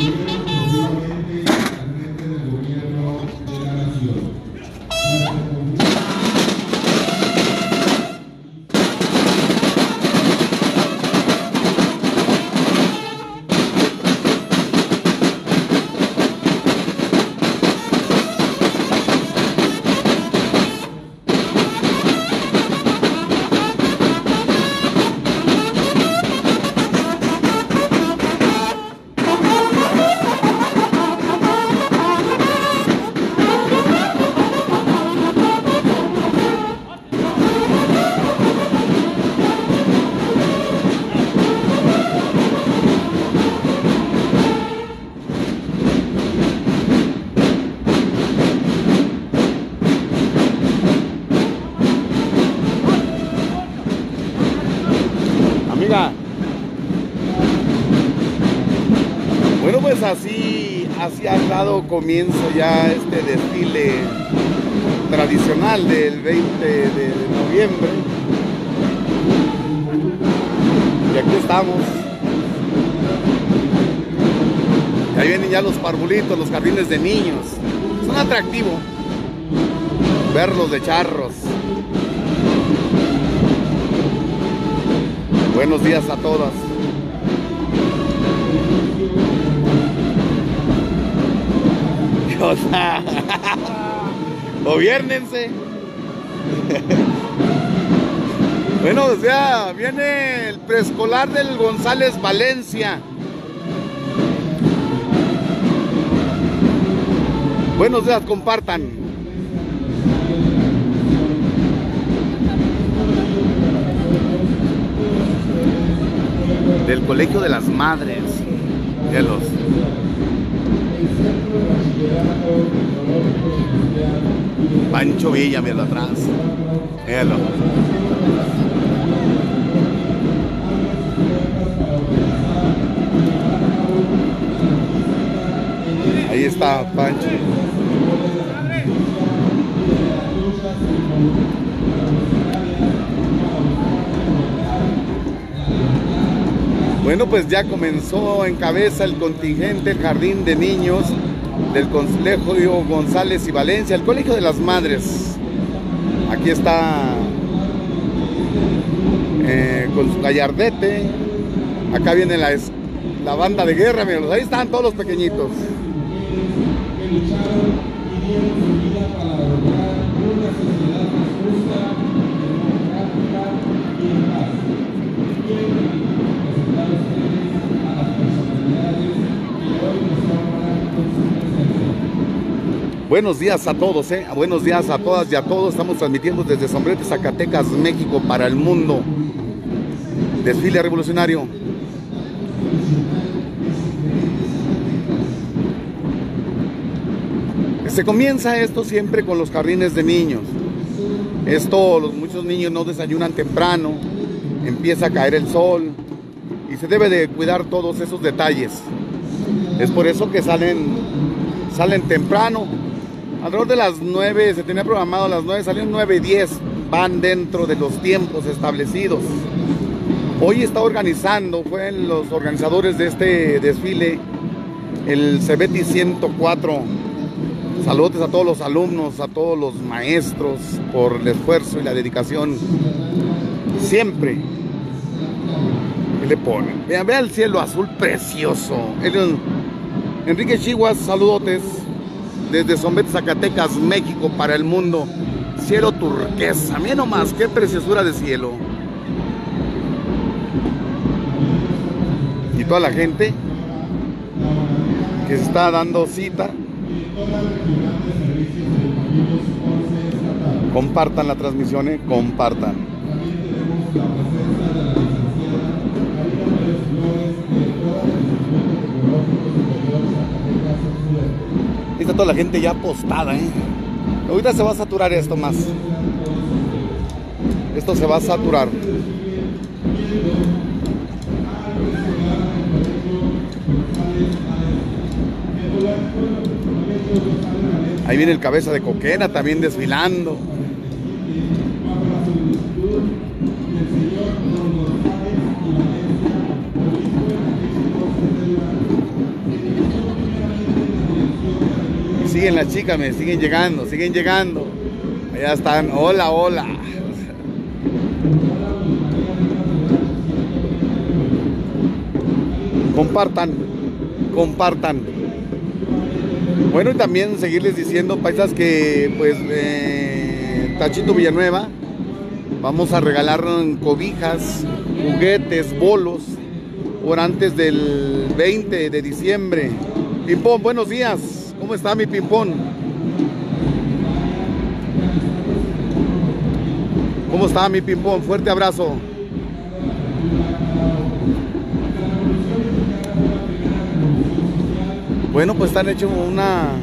Bueno, pues así ha dado comienzo ya este desfile tradicional del 20 de noviembre. Y aquí estamos. Ahí vienen ya los parvulitos, los jardines de niños. Es un atractivo verlos de charros. Buenos días a todas. O sea, gobiérnense. Bueno, o sea, viene el preescolar del González Valencia. Buenos días, compartan. Del Colegio de las Madres. Véalos. Pancho Villa, míralo atrás. Véalo. Ahí está Pancho. Bueno, pues ya comenzó en cabeza el contingente, el jardín de niños del Colegio González y Valencia, el Colegio de las Madres. Aquí está con su gallardete. Acá viene la banda de guerra, mírenlos, ahí están todos los pequeñitos. Buenos días a todos, buenos días a todas y a todos. Estamos transmitiendo desde Sombrete, Zacatecas, México, para el mundo. Desfile revolucionario. Se comienza esto siempre con los jardines de niños. Muchos niños no desayunan temprano, empieza a caer el sol y se debe de cuidar todos esos detalles. Es por eso que salen temprano. Alrededor de las 9, se tenía programado a las 9, salieron 9:10, van dentro de los tiempos establecidos. Hoy está organizando, fueron los organizadores de este desfile, el CEBETI 104. Saludos a todos los alumnos, a todos los maestros por el esfuerzo y la dedicación. Siempre. ¿Qué le ponen? Vean el cielo azul precioso. Enrique Chihuas, saludotes. Desde Sombrete, Zacatecas, México, para el mundo. Cielo turquesa. Miren nomás, qué preciosura de cielo. Y toda la gente que se está dando cita. Compartan la transmisión, compartan. Ahí está toda la gente ya postada, Ahorita se va a saturar esto más. Esto se va a saturar. Ahí viene el cabeza de coquera también desfilando. siguen las chicas, me siguen llegando, siguen llegando. Allá están, hola, hola. Compartan, compartan. Bueno, y también seguirles diciendo, paisas, que pues Tachito Villanueva, vamos a regalar cobijas, juguetes, bolos, por antes del 20 de diciembre. Pimpón, buenos días. ¿Cómo está mi Pimpón? ¿Cómo está mi Pimpón? Fuerte abrazo. Bueno, pues están hecho una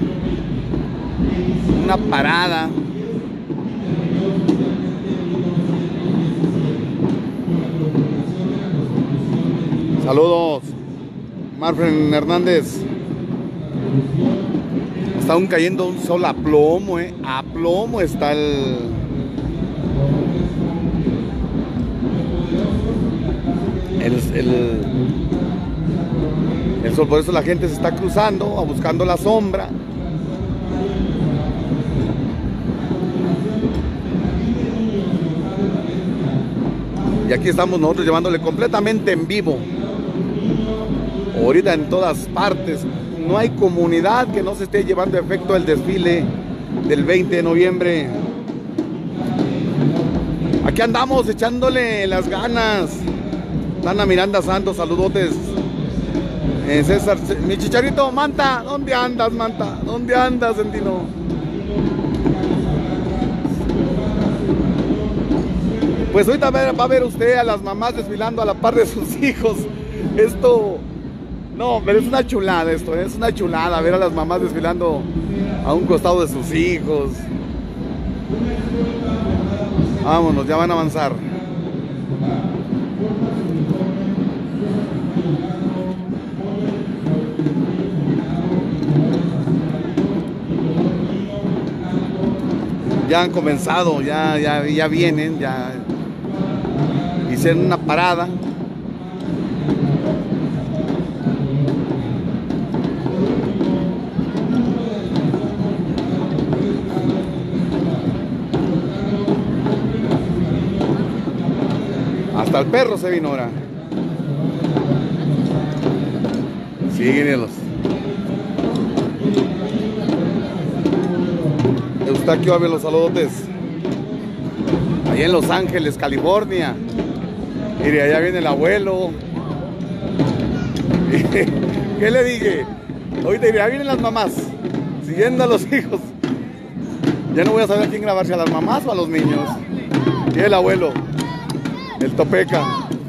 parada. Saludos, Marfren Hernández. Está aún cayendo un sol a plomo, a plomo está el sol. Por eso la gente se está cruzando, buscando la sombra. Y aquí estamos nosotros llevándole completamente en vivo. Ahorita en todas partes. No hay comunidad que no se esté llevando a efecto el desfile del 20 de noviembre. Aquí andamos echándole las ganas. Dana Miranda Santos, saludotes. César, mi Chicharito, Manta, ¿dónde andas, Manta? ¿Dónde andas, Entino? Pues ahorita va a ver usted a las mamás desfilando a la par de sus hijos. Esto, no, pero es una chulada esto, es una chulada ver a las mamás desfilando a un costado de sus hijos. Vámonos, ya van a avanzar. Ya han comenzado, ya vienen, ya hicieron una parada. Hasta el perro se vino ahora. Síguenos. Eustaquio Ávila, los saludotes. Allá en Los Ángeles, California. Mire, allá viene el abuelo. ¿Qué le dije? Ahorita diré, allá vienen las mamás, siguiendo a los hijos. Ya no voy a saber a quién grabar, si a las mamás o a los niños. Y el abuelo, el Topeca.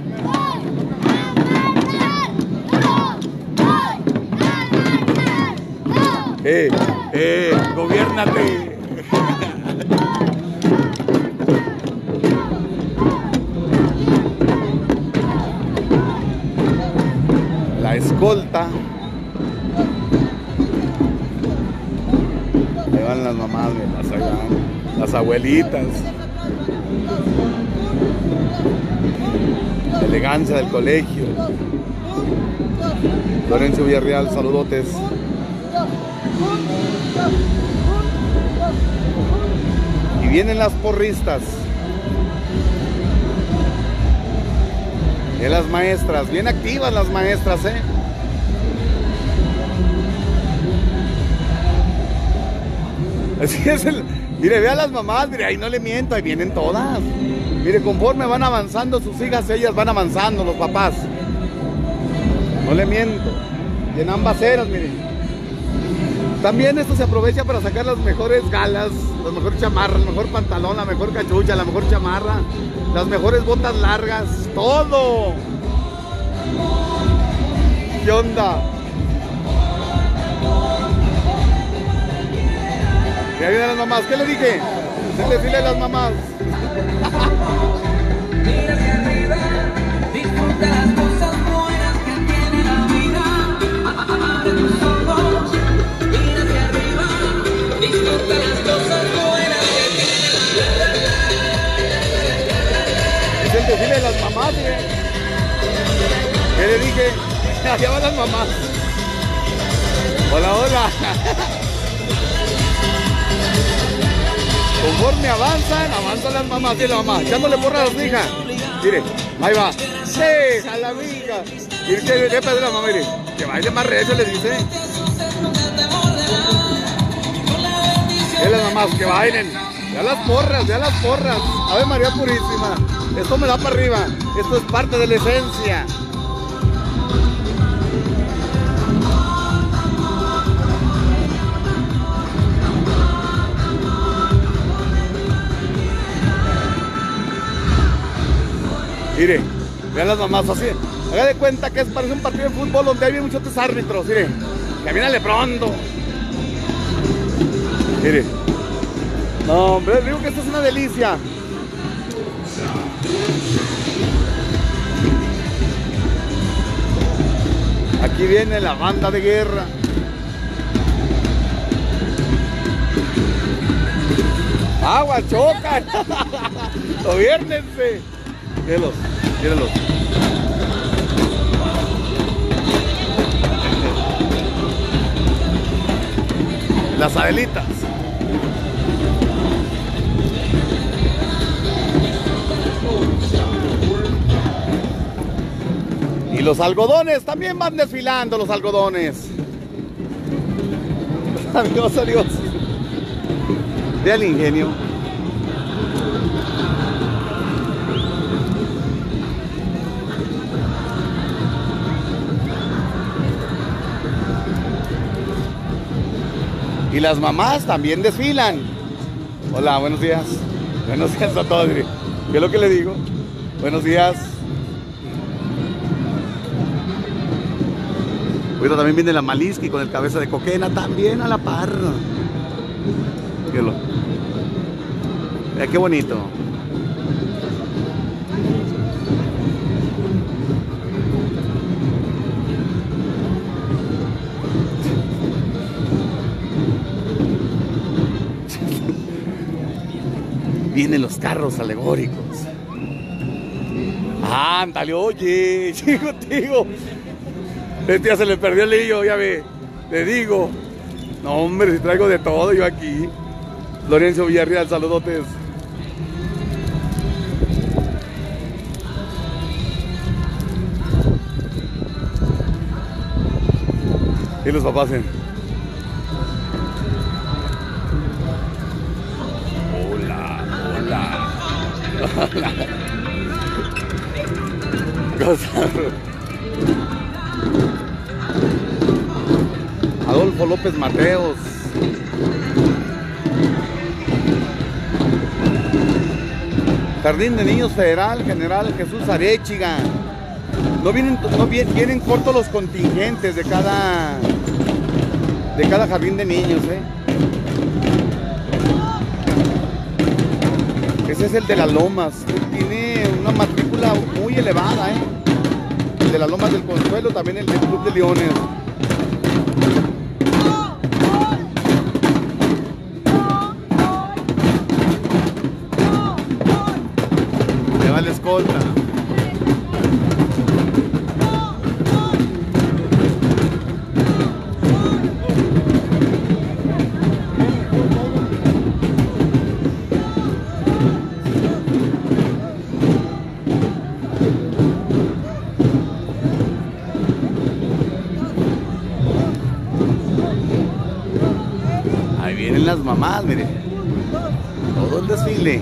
Gobiérnate. La escolta. Ahí van las mamás, las abuelitas. La elegancia del colegio. Lorenzo Villarreal, saludotes. Y vienen las porristas. Y las maestras, bien activas las maestras, Así es mire, ve a las mamás, mire, ahí no le miento, ahí vienen todas. Mire, conforme van avanzando sus hijas, ellas van avanzando, los papás. No le miento. Y en ambas eras, mire. También esto se aprovecha para sacar las mejores galas, las mejores chamarras, el mejor pantalón, la mejor cachucha, la mejor chamarra, las mejores botas largas, todo. ¿Qué onda? Y ahí vienen las mamás. ¿Qué le dije? Se le desfile a las mamás. Mira hacia arriba, disfruta las cosas buenas que tiene la vida. Abre tus ojos, mira hacia arriba, disfruta las cosas buenas que tiene la vida. Es el desfile de las mamás, ¿eh? ¿Qué le dije? Allá van las mamás. Hola, hola. Conforme avanzan las mamás. Mire la mamá, echándole porra a las hijas. Mire, ahí va. Déjala, mija. Mire, ¿qué pasa la mamá? Mire, que baile más recio, le dice. Las mamás, que bailen. Ya las porras, ya las porras. Ave María Purísima. Esto me da para arriba. Esto es parte de la esencia. Mire, vean las mamás así. Haga de cuenta que parece un partido de fútbol donde hay muchos árbitros. Mire, camínale pronto. Mire. No, hombre, digo que esto es una delicia. Aquí viene la banda de guerra. ¡Agua, chocan! ¡Gobiérnense! Mírenlos, mírenlos. Las Adelitas. Y los algodones también van desfilando, los algodones. Adiós, adiós. Ve al ingenio. Y las mamás también desfilan. Hola, buenos días. Buenos días a todos. ¿Qué es lo que le digo? Buenos días. Bueno, también viene la Maliski con el cabeza de coquena, también a la par. Fíjalo. Mira qué bonito. Vienen los carros alegóricos. Ándale, oye, chico, tío. Este ya se le perdió el hillo, ya ve. Le digo. No, hombre, si traigo de todo yo aquí. Lorenzo Villarreal, saludotes. Y los papás, Hola, hola. Hola. Adolfo López Mateos. Jardín de Niños Federal, General Jesús Arechiga. Vienen cortos los contingentes de cada jardín de niños, Ese es el de las Lomas. Tiene una matrícula muy elevada, El de las Lomas del Consuelo, también el del Club de Leones. La escolta. Ahí vienen las mamás, mire. Todo el desfile.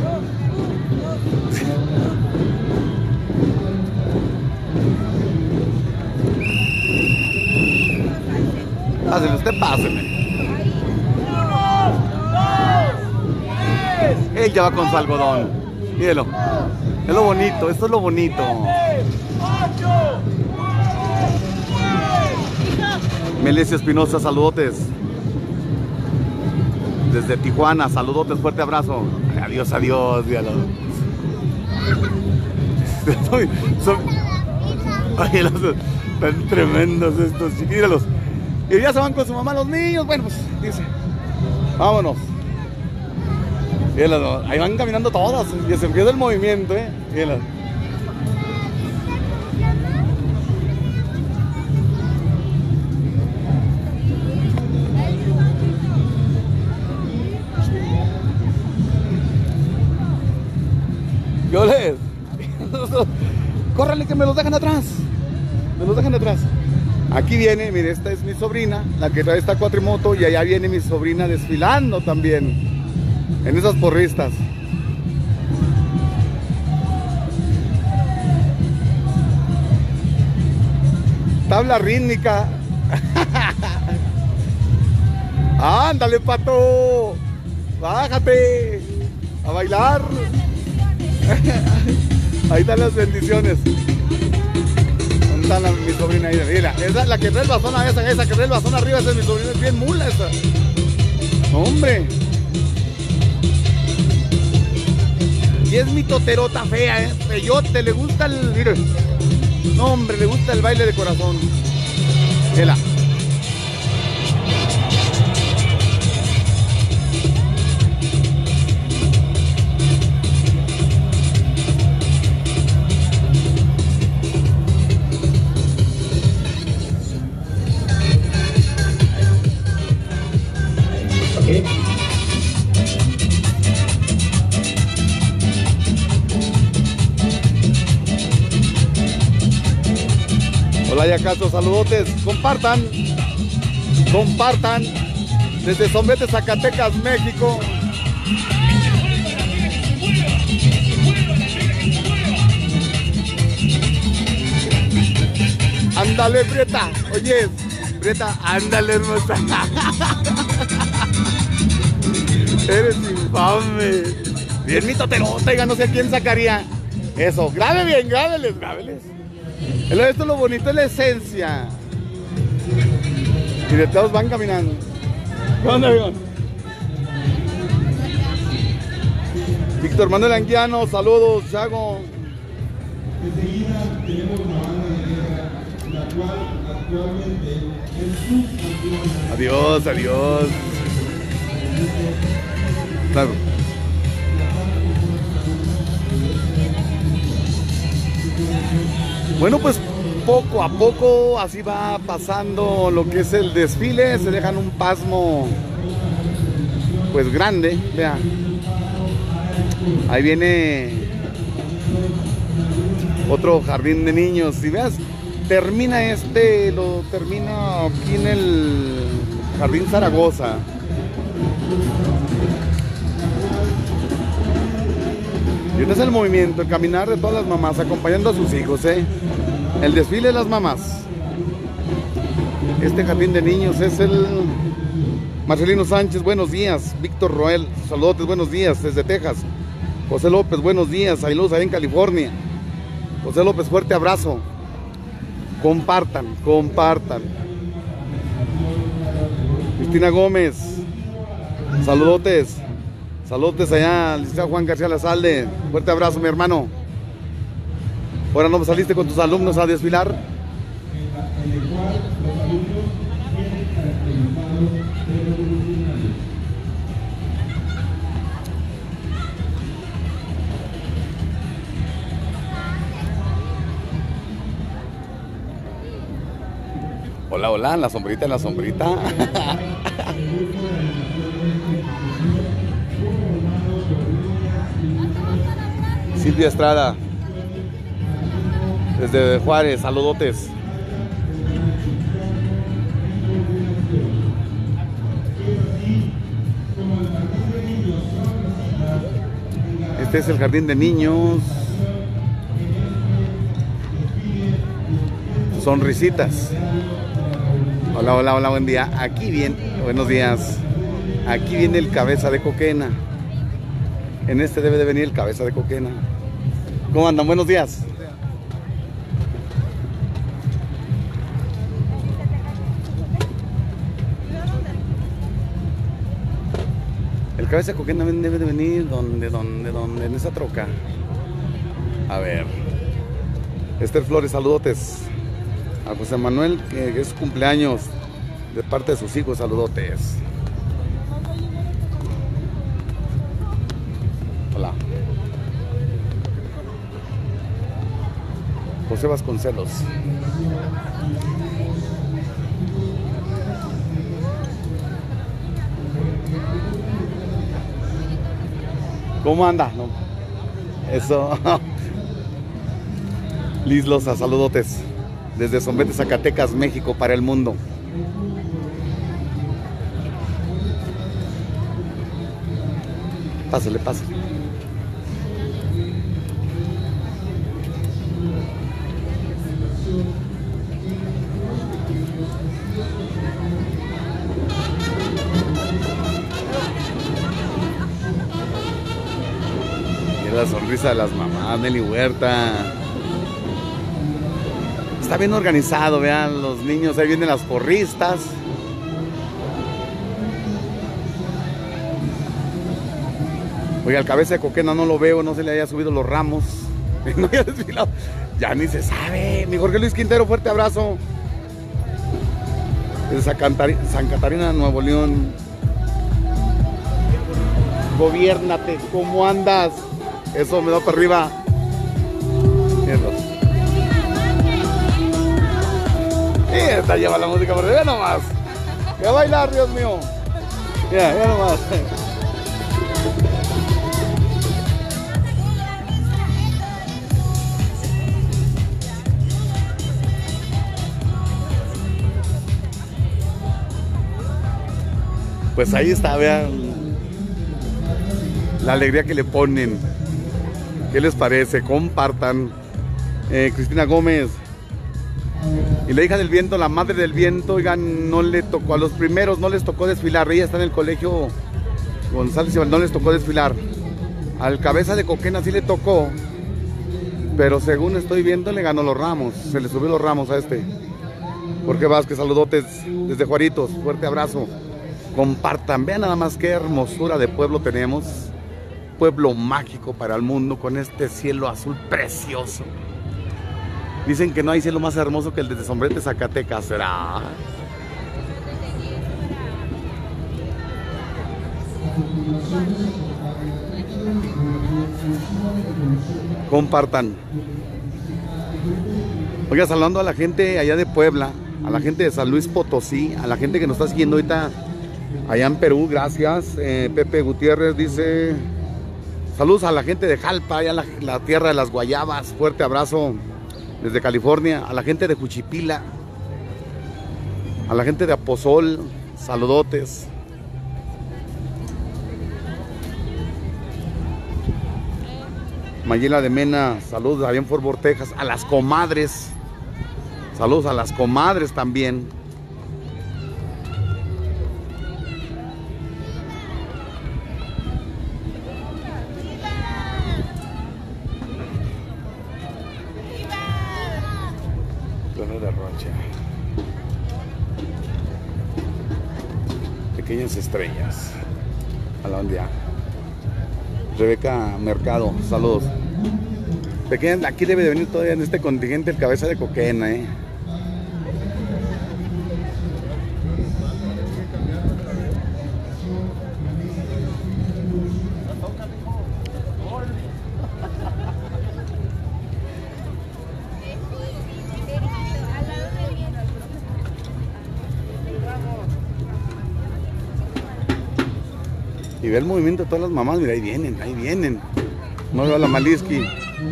Pásale, usted páseme. Él ya va con su algodón. Mírelo. Es lo bonito, esto es lo bonito. Melecia Espinosa, saludotes. Desde Tijuana, saludotes, fuerte abrazo. Adiós, adiós, dígalo. Oye, están tremendos estos, míralos. Y ya se van con su mamá los niños. Bueno, pues dice, vámonos. Míralos, ahí van caminando todas. Y se empieza el movimiento, Míralos. me los dejan atrás. Me los dejan atrás. Aquí viene, mire, esta es mi sobrina, la que trae esta cuatrimoto, y allá viene mi sobrina desfilando también en esas porristas. Tabla rítmica. Ándale, pato. Bájate a bailar. Ahí están las bendiciones. ¿Dónde está mi sobrina ahí? Mira, esa, la que trae el bastón, esa que trae el bastón arriba, esa es mi sobrina, es bien mula esa. Hombre. Y es mi toterota fea, Peyote, le gusta el... Mire. No, hombre, le gusta el baile de corazón. Vela. Hola, ya Castro, saludotes, compartan desde Zombete, Zacatecas, México. Ándale, Prieta, oye, Prieta, ándale, hermosa. Eres infame. Bien mi toterota, oiga, no sé a quién sacaría. Eso, grabe bien, grábeles. Esto es lo bonito, es la esencia. Y de todos van caminando. ¿Qué onda, amigo? Víctor Manuel Anguiano, saludos, Chago. Enseguida tenemos la banda de guerra, la cual actualmente es subcampeona. Adiós. Claro. Bueno, pues poco a poco así va pasando lo que es el desfile. Se dejan un pasmo pues grande, vean. Ahí viene otro jardín de niños. Si veas, termina lo termina aquí en el Jardín Zaragoza. Y este es el movimiento, el caminar de todas las mamás acompañando a sus hijos, El desfile de las mamás. Este jardín de niños es el Marcelino Sánchez, buenos días. Víctor Roel, saludos, buenos días desde Texas. José López, buenos días. Saludos ahí en California. José López, fuerte abrazo. Compartan. Cristina Gómez, saludotes. Saludos allá al licenciado Juan García Lazalde. Fuerte abrazo, mi hermano. Ahora no saliste con tus alumnos a desfilar. Hola, en la sombrita. Silvia Estrada, desde Juárez, saludotes. Este es el jardín de niños. Sonrisitas. Hola, buen día. Aquí viene, buenos días. Aquí viene el cabeza de coquena. En este debe de venir el cabeza de coquena. ¿Cómo andan? Buenos días. El cabeza de coquena debe de venir ¿dónde? En esa troca. A ver. Esther Flores, saludotes. A José Manuel, que es cumpleaños de parte de sus hijos, saludotes. Hola. José Vasconcelos. ¿Cómo anda? No. Eso. Liz Loza, saludotes. Desde Sombrete, Zacatecas, México, para el mundo. Pásale, pásale. Mira la sonrisa de las mamás, Nelly Huerta. Está bien organizado, vean los niños, ahí vienen las porristas. Oiga, el cabeza de coquena no lo veo, no se le haya subido los ramos. No haya desfilado. Ya ni se sabe. Mi Jorge Luis Quintero, fuerte abrazo. Desde San Catarina, Nuevo León. Gobiérnate, ¿cómo andas? Eso me da para arriba. Mierda. Esta lleva la música por arriba nomás. Voy a bailar, Dios mío. Ya nomás. Pues ahí está, vean la alegría que le ponen. ¿Qué les parece? Compartan. Cristina Gómez. Y la hija del viento, la madre del viento, oigan, no le tocó, a los primeros no les tocó desfilar. Ella está en el colegio González, no les tocó desfilar. Al cabeza de coquena sí le tocó, pero según estoy viendo le ganó los ramos, se le subió los ramos a este. Jorge Vázquez, saludotes desde Juaritos, fuerte abrazo. Compartan, vean nada más qué hermosura de pueblo tenemos. Pueblo mágico para el mundo con este cielo azul precioso. Dicen que no hay cielo más hermoso que el de Sombrete, Zacatecas. ¿Será? Compartan. Oiga, saludando a la gente allá de Puebla, a la gente de San Luis Potosí, a la gente que nos está siguiendo ahorita allá en Perú, gracias. Pepe Gutiérrez dice: saludos a la gente de Jalpa, allá la tierra de las guayabas, fuerte abrazo desde California. A la gente de Juchipila, a la gente de Aposol, saludotes. Mayela de Mena, saludos allá en Fort Worth, Texas. A las comadres, saludos a las comadres también. De Rocha. Pequeñas estrellas. A la ondia. Rebeca Mercado, saludos. Pequeñas, aquí debe de venir todavía en este contingente el cabeza de coquena, Y ve el movimiento de todas las mamás, mira, ahí vienen, ahí vienen. No veo a la Maliski.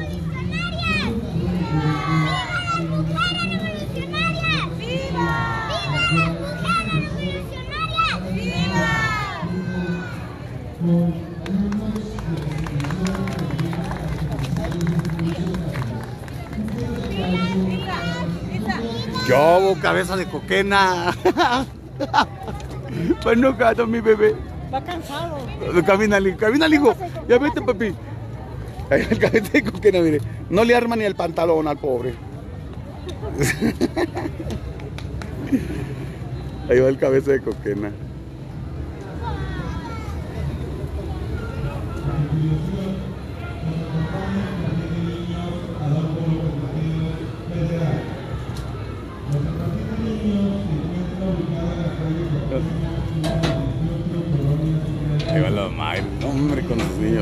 Yo, cabeza de coquena. Pues no gato, mi bebé. Va cansado. Camina, hijo. Ya vete, papi. Ahí el cabeza de coquena, mire. No le arma ni el pantalón al pobre. Ahí va el cabeza de coquena. Ahí va la mamá, hombre, con sus niños.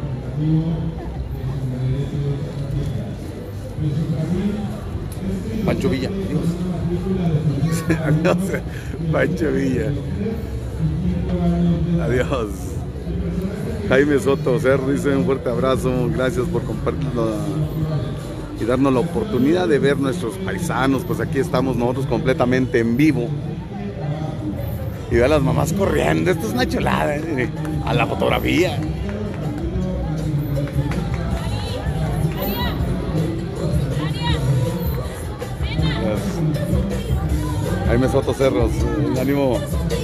Pancho Villa, adiós. Adiós, Pancho Villa. Adiós. Jaime Soto Cerro dice: un fuerte abrazo, gracias por compartirlo. y darnos la oportunidad de ver nuestros paisanos. Pues aquí estamos nosotros completamente en vivo. Y ve a las mamás corriendo. Esto es una chulada, a la fotografía. Ahí me Soto Cerros, ánimo.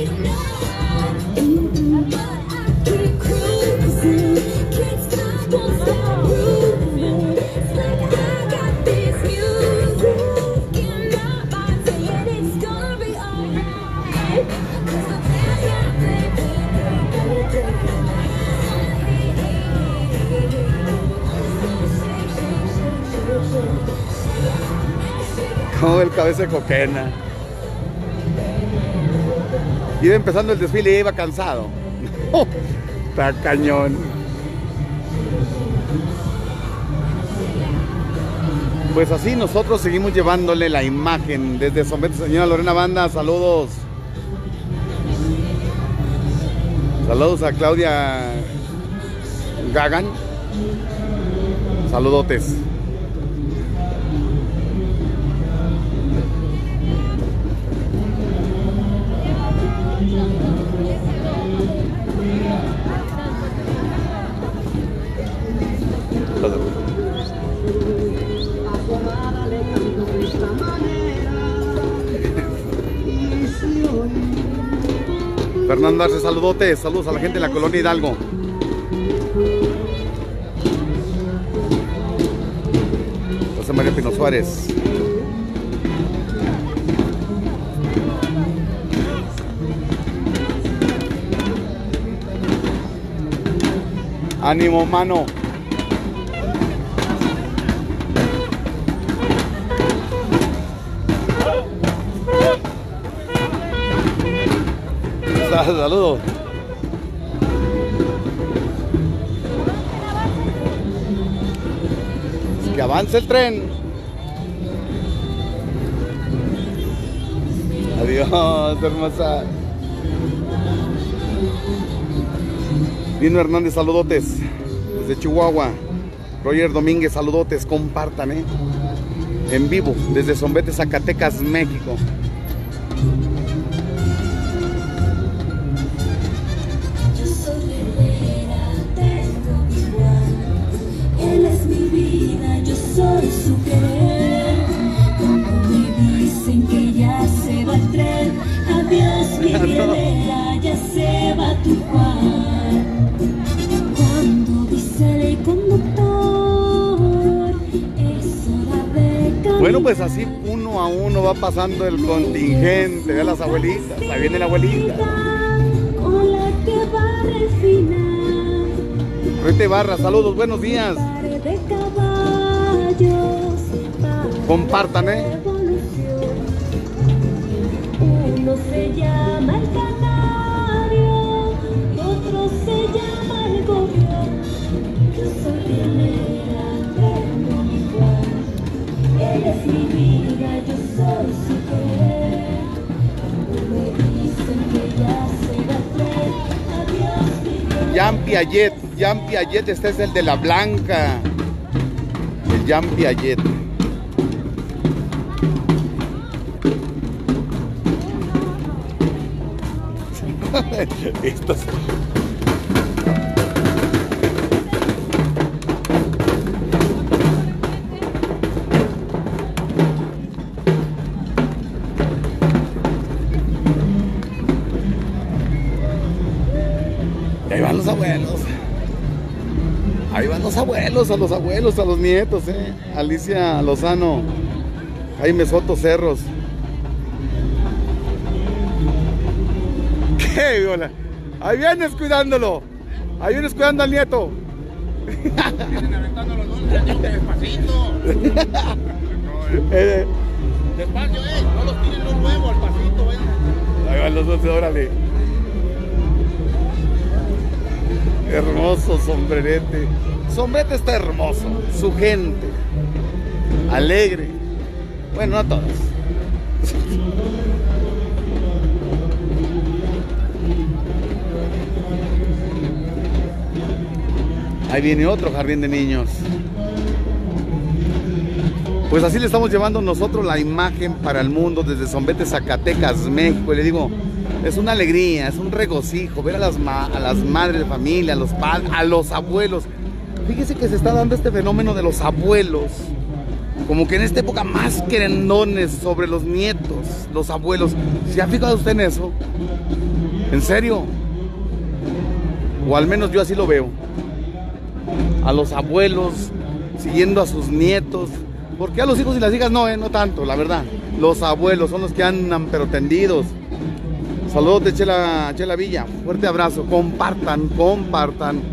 Como el cabeza de coquena. Iba empezando el desfile y iba cansado. Está cañón. Pues así nosotros seguimos llevándole la imagen desde Sombete. Señora Lorena Banda, saludos. Saludos a Claudia Gagan. Saludotes. Fernando Arce, saludotes, saludos a la gente de la colonia Hidalgo. José María Pino Suárez. Ánimo, mano. Saludos. Que avance el tren. Adiós, hermosa. Dino Hernández, saludotes. Desde Chihuahua. Roger Domínguez, saludotes. Compartan, en vivo, desde Sombete, Zacatecas, México. Soy su querer, cuando me dicen que ya se va el tren, adiós mi guerrera, ya se va tu Juan. Cuando dice el conductor, es hora de cambiar. Bueno, pues así uno a uno va pasando el contingente. Ve a las abuelitas, ahí viene la abuelita. Con la que barre el final. Rete Barra, saludos, buenos días. Compartan, Uno se llama el canario y otro se llama el gorrión. Yo soy guerrera, tengo mi Juan. Él es mi vida, yo soy su querer. Me dicen que ya se va a traer. Adiós, mi vida. Jean Piaget, este es el de la blanca. El Jean Piaget. Estos... Ahí van los abuelos. Ahí van los abuelos, a los nietos, Alicia Lozano, Jaime Soto Cerros. ¿Qué, Viola? Ahí vienes cuidándolo. Ahí vienes cuidando al nieto. Vienen aventando los dulces, digo que despacito. Despacio, no los tiren los huevos, al pasito, Ahí van los dulces, órale. Hermoso sombrerete. Sombrete está hermoso. Su gente. Alegre. Bueno, no todos. Ahí viene otro jardín de niños. Pues así le estamos llevando nosotros la imagen para el mundo desde Zombete, Zacatecas, México. Y le digo, es una alegría, es un regocijo ver a las madres de familia, a los padres, a los abuelos. Fíjese que se está dando este fenómeno de los abuelos, como que en esta época más querendones sobre los nietos, los abuelos. ¿Se ha fijado usted en eso? ¿En serio? O al menos yo así lo veo. A los abuelos siguiendo a sus nietos. Porque a los hijos y las hijas no, no tanto, la verdad. Los abuelos son los que andan pero tendidos. Saludos de Chela Villa. Fuerte abrazo. Compartan, compartan.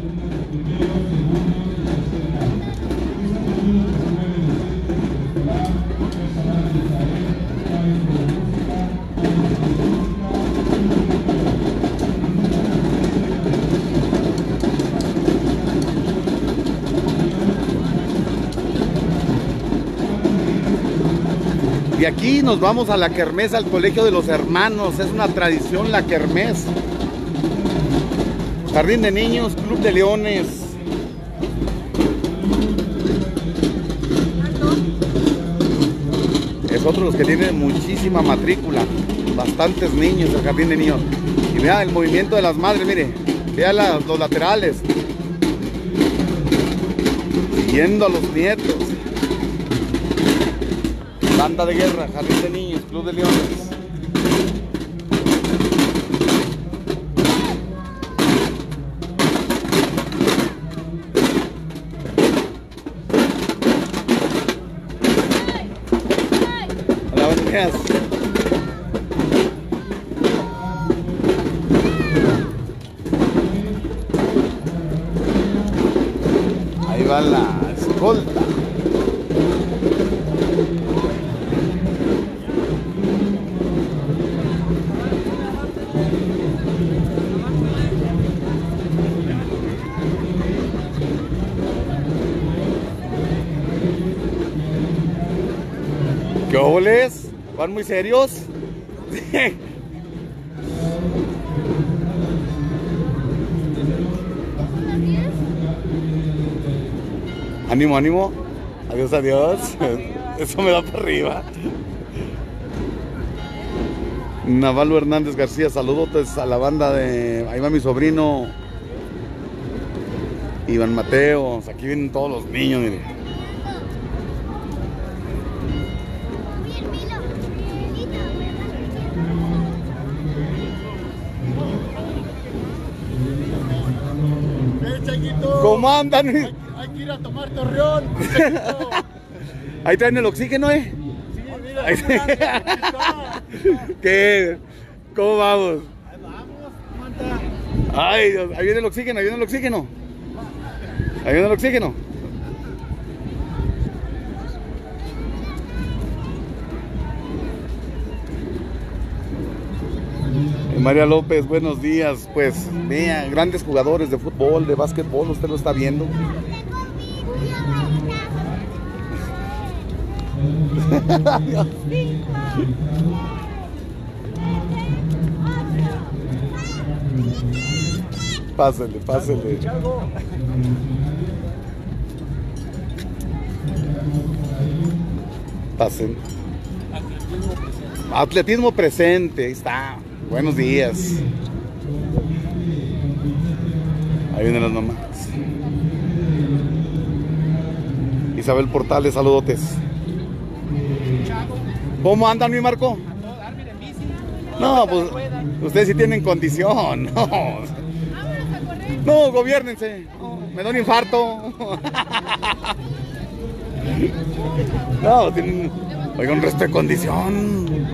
Y aquí nos vamos a la kermés, al Colegio de los Hermanos. Es una tradición la kermés. Jardín de Niños, Club de Leones. Es otro de los que tienen muchísima matrícula. Bastantes niños el Jardín de Niños. Y vea el movimiento de las madres, mire. Vea los laterales. Siguiendo a los nietos. Banda de guerra, Jardín de Niños, Club de Leones. Hola, buenos días. Ahí va la escolta. ¿Qué óboles? ¿Van muy serios? Ánimo, ánimo. Adiós, adiós. Eso me da para arriba. Navaldo Hernández García, saludos a la banda de... Ahí va mi sobrino Iván Mateos. Aquí vienen todos los niños, mire. ¿Cómo andan? Hay que ir a tomar Torreón. Ahí traen el oxígeno, ¿eh? Sí, mira, ¿Qué? ¿Cómo vamos? ahí vamos, manta. Ay, Dios, ahí viene el oxígeno, ahí viene el oxígeno. Ahí viene el oxígeno. María López, buenos días. Pues, vea, grandes jugadores de fútbol, de básquetbol, usted lo está viendo. Pásale, pásale. Pasen. Atletismo presente, ahí está. Buenos días. Ahí vienen las mamás. Isabel Portales, saludotes. ¿Cómo andan, mi Marco? No, pues ustedes sí tienen condición. No, no, gobiérnense. No, me da un infarto. No, tienen, oiga, un resto de condición.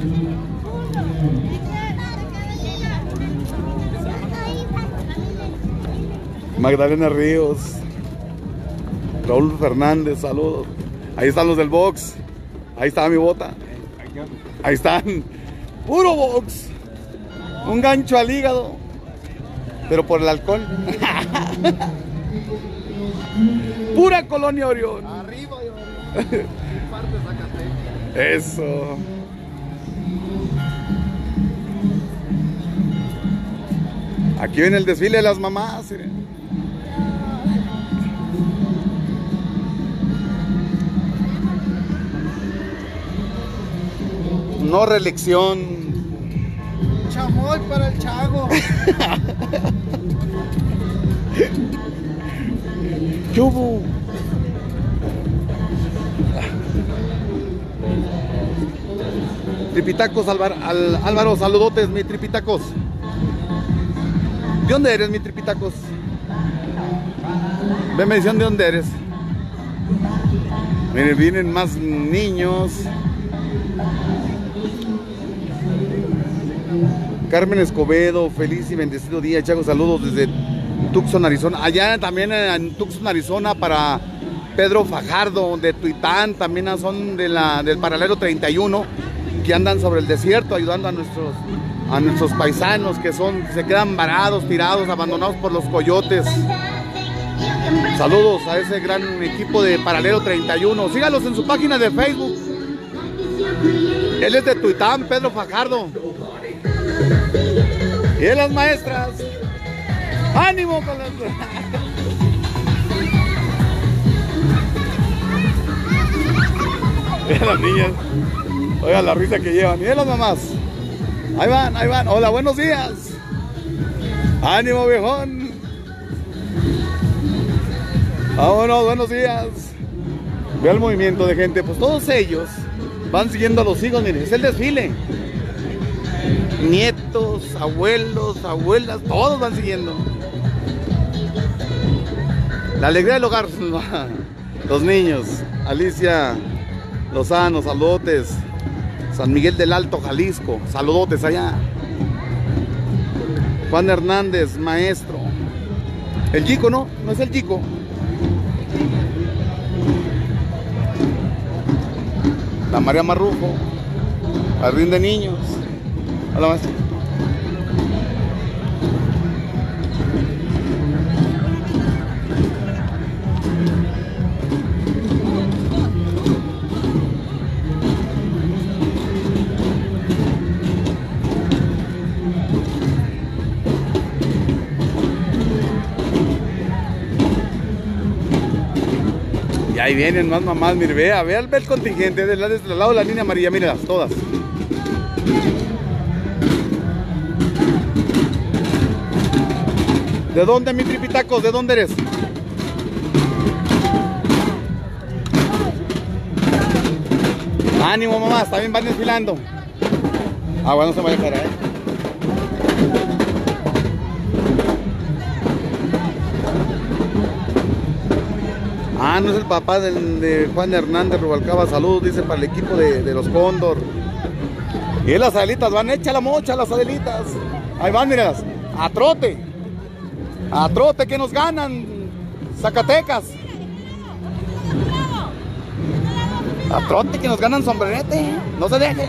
Magdalena Ríos, Raúl Fernández, saludos. Ahí están los del box. Ahí está mi bota. Ahí están. Puro box. Un gancho al hígado. Pero por el alcohol. Pura Colonia Orión. Arriba, Eso. Aquí viene el desfile de las mamás. Miren. No reelección. Chamoy para el Chago. ¿Qué hubo? Tripitacos, Álvaro, saludotes, mi tripitacos. ¿De dónde eres, mi tripitacos? Ve, me dicen de dónde eres. Miren, vienen más niños. Carmen Escobedo, feliz y bendecido día, Chago, saludos desde Tucson, Arizona. Allá también en Tucson, Arizona, para Pedro Fajardo de Tuitán, también son del paralelo 31, que andan sobre el desierto ayudando a nuestros paisanos que se quedan varados, tirados, abandonados por los coyotes. Saludos a ese gran equipo de paralelo 31. Sígalos en su página de Facebook. Él es de Tuitán, Pedro Fajardo. Y de las maestras. ¡Ánimo con las... Mira las niñas. Oiga la risa que llevan. Mira las mamás. Ahí van, ahí van. Hola, buenos días. ¡Ánimo, viejón! Vámonos, buenos días. Ve el movimiento de gente. Pues todos ellos van siguiendo a los hijos. Miren, es el desfile. Nietos, abuelos, abuelas, todos van siguiendo. La alegría del hogar. Los niños. Alicia Lozano, saludotes. San Miguel del Alto, Jalisco, saludotes allá. Juan Hernández, maestro. El Chico, ¿no? No es el Chico. La María Marrufo, Jardín de Niños. Hola, maestro. Y ahí vienen más mamás, mire, ve el contingente del lado de la línea amarilla, mírelas, todas. ¿De dónde, mi tripitacos? ¿De dónde eres? Ánimo, mamás, también van desfilando. Ah, bueno, no se vaya a parar, ¿eh? Ah, no es el papá de Juan Hernández Rubalcaba. Saludos, dice, para el equipo de los Cóndor. Y las Adelitas van, echa la mocha, las Adelitas. Ahí van, míralas. A trote. A trote, que nos ganan. Zacatecas. A trote, que nos ganan sombrerete. No se dejen.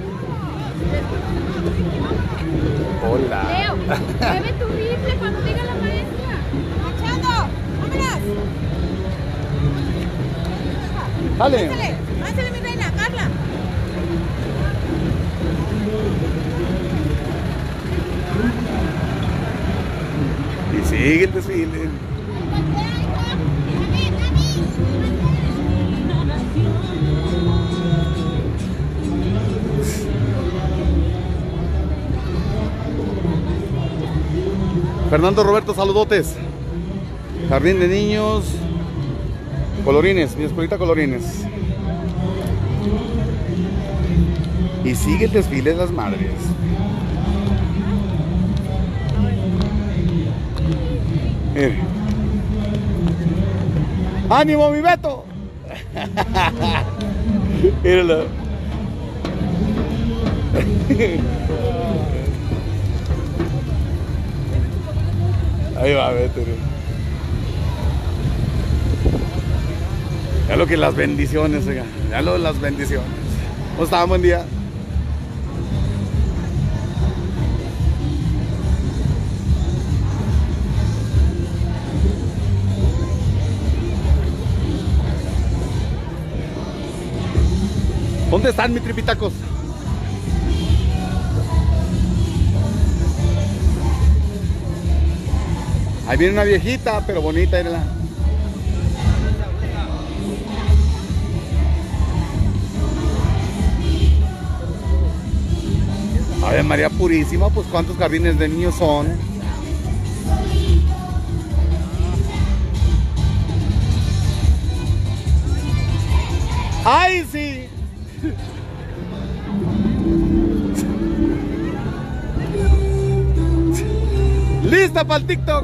Hola. Leo, bebe tu rifle cuando diga la maestra. Machado, vámonos. Dale. Lánzale, mi reina, Carla. Y sigue el desfile. Fernando Roberto, saludotes. Jardín de Niños. Colorines, mi escuelita Colorines. Y sigue el desfile de las madres. Mire. ¡Ánimo, mi Beto! Míralo. Ahí va, Beto. Ya lo que las bendiciones, oiga. Ya lo de las bendiciones. ¿Cómo está? Buen día. ¿Dónde están mis tripitacos? Ahí viene una viejita, pero bonita, mírala. Ave María Purísima, pues ¿cuántos jardines de niños son? ¡Ay, sí! ¡Lista para el TikTok!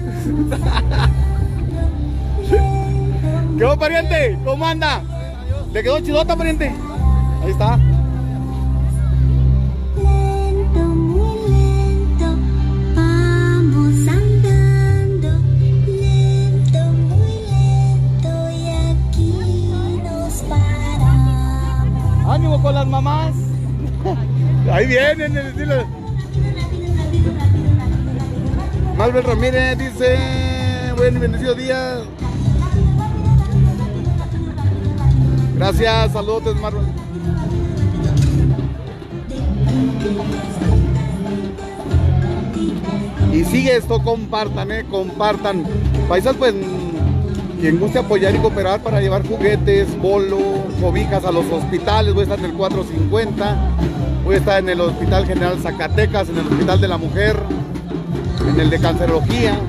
¿Qué hubo, pariente? ¿Cómo anda? ¿Le quedó chidota, pariente? Ahí está. Lento, muy lento, vamos andando. Lento, muy lento, y aquí nos paramos. ¡Ánimo con las mamás! Ahí vienen el estilo. Malvel Ramírez dice: buen y bendecido día. Gracias, saludos, Marvel. Y sigue esto, compartan, compartan. Paisas, pues, quien guste apoyar y cooperar para llevar juguetes, bolo, cobijas a los hospitales. Voy a estar en el 450, voy a estar en el Hospital General Zacatecas, en el Hospital de la Mujer, en el de Cancerología.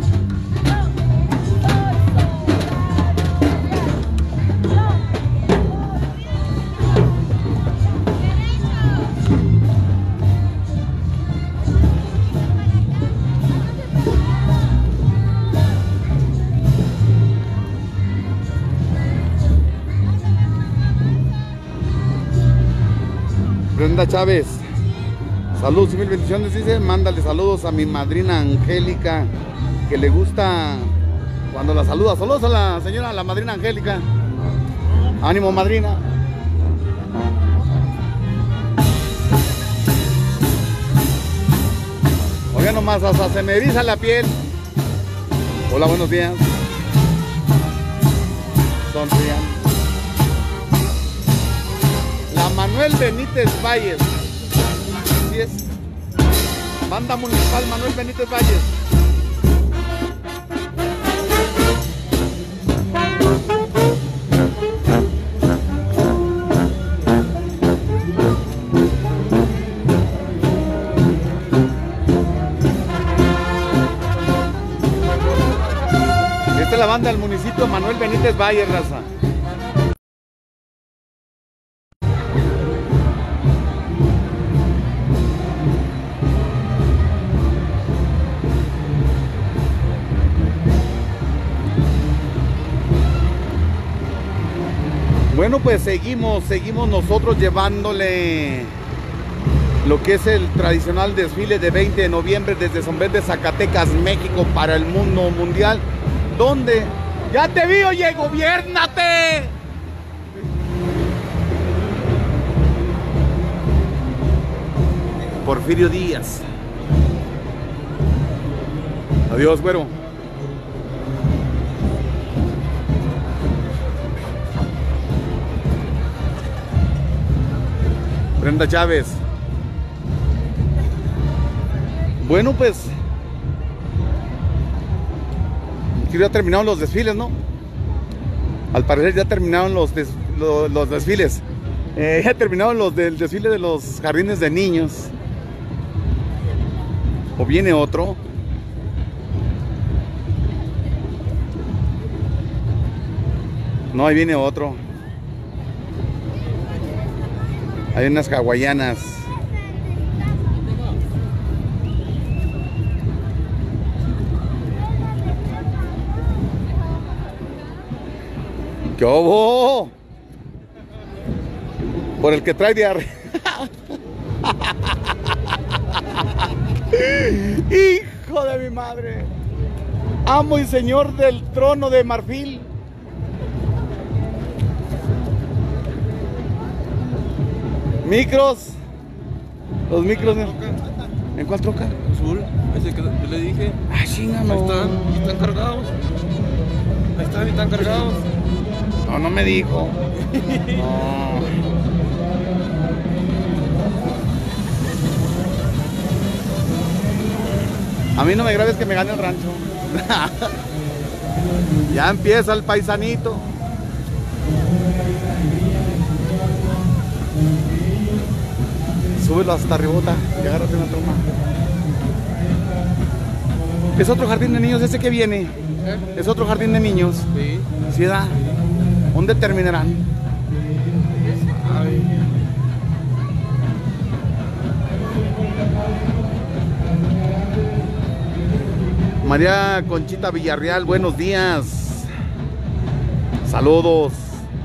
Brenda Chávez, saludos y mil bendiciones, dice, mándale saludos a mi madrina Angélica, que le gusta cuando la saluda. Saludos a la señora, la madrina Angélica. Ánimo, madrina. Oiga nomás, hasta se me eriza la piel. Hola, buenos días. Sonrían. La Manuel Benítez Valles. Así es. Banda Municipal Manuel Benítez Valles. Esta es la banda del municipio Manuel Benítez Valles, raza. Bueno, pues seguimos nosotros llevándole lo que es el tradicional desfile de 20 de noviembre desde Zombet, Zacatecas, México, para el mundo mundial, donde ya te vi, oye, gobiérnate. Porfirio Díaz. Adiós, güero. Brenda Chávez. Bueno, pues ya terminaron los desfiles, ¿no? Al parecer ya terminaron los desfiles. Ya terminaron los del desfile de los jardines de niños. ¿O viene otro? No, ahí viene otro. Hay unas hawaianas. ¿Qué hubo? Por el que trae diarrea. Hijo de mi madre. Amo y señor del trono de marfil. Micros. Los micros. ¿En cuál troca? Azul, ese que yo le dije. Ah, chinga, no. Ahí están cargados. Ahí están cargados. No, no me dijo. No. A mí no me grabes que me gane el rancho. Ya empieza el paisanito. súbelo hasta arribota y agárrate una toma. Es otro jardín de niños ese que viene. Es otro jardín de niños. Sí. ¿Sí da? ¿Dónde terminarán? Ay. María Conchita Villarreal, buenos días. Saludos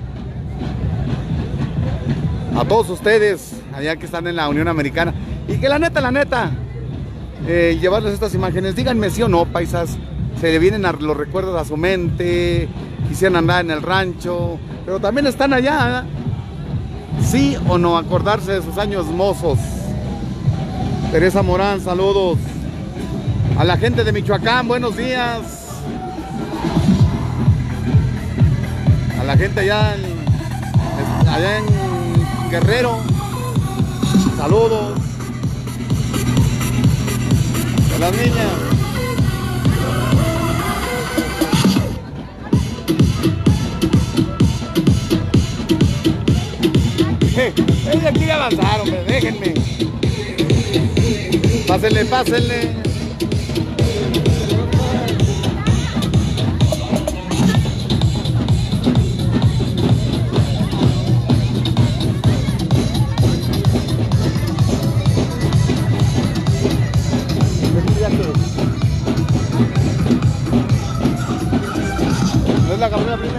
a todos ustedes allá que están en la Unión Americana. Y que la neta, llevarles estas imágenes, díganme sí o no, paisas, se le vienen los recuerdos a su mente, quisieran andar en el rancho, pero también están allá, sí o no, acordarse de sus años mozos. Teresa Morán, saludos. A la gente de Michoacán, buenos días. A la gente allá en Guerrero, saludos. A las niñas. Ellos aquí ya avanzaron, déjenme. Pásenle, pásenle. ¿No es la cabina primera?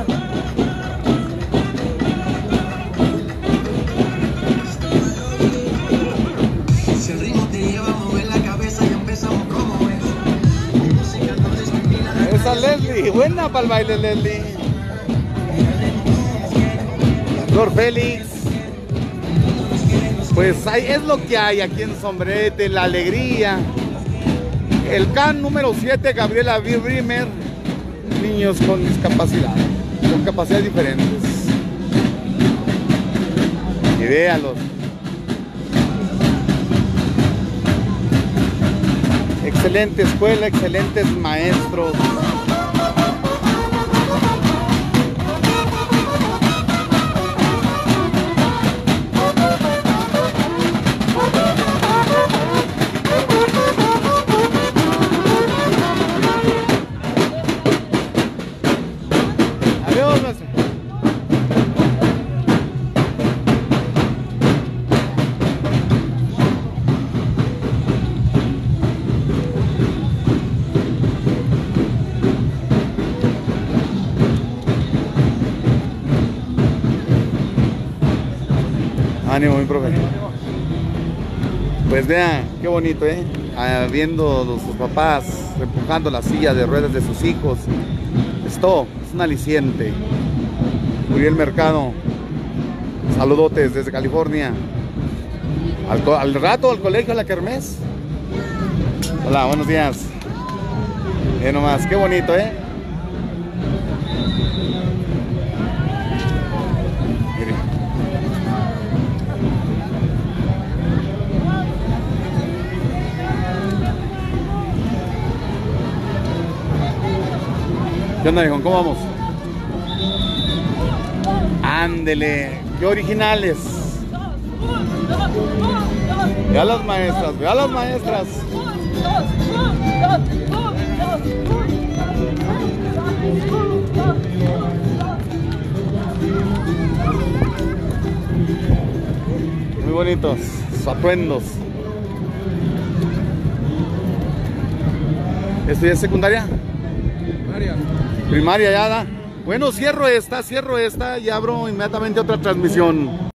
Si el ritmo te lleva a mover la cabeza y empezamos como es. Esa Leslie, buena para el baile, Leslie. Lord Félix. Pues ahí es lo que hay aquí en Sombrerete, la alegría. El CAN número 7, Gabriela Brimer, niños con discapacidad, con capacidades diferentes. Y véalos. Excelente escuela, excelentes maestros. Adiós, maestro. Ánimo, mi profe. Pues vean, qué bonito, viendo a sus papás empujando la silla de ruedas de sus hijos. Esto es un aliciente. Uriel Mercado, saludotes desde California. Al rato al colegio, a la kermés. Hola, buenos días. Nomás, qué bonito, Mire. ¿Qué onda, hijo? ¿Cómo vamos? Ándele, qué originales. Ve a las maestras, ve a las maestras. Muy bonitos, sus atuendos. ¿Esto ya es secundaria? Primaria ya da. Bueno, cierro esta y abro inmediatamente otra transmisión.